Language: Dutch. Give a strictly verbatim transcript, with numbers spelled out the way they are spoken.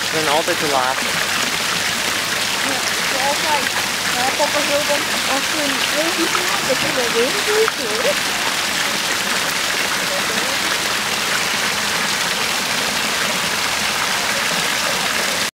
Ze zijn altijd te laat. Ja, altijd. Ja, papa wil dan als ze een baby maakt, dat je er weer doet hoor.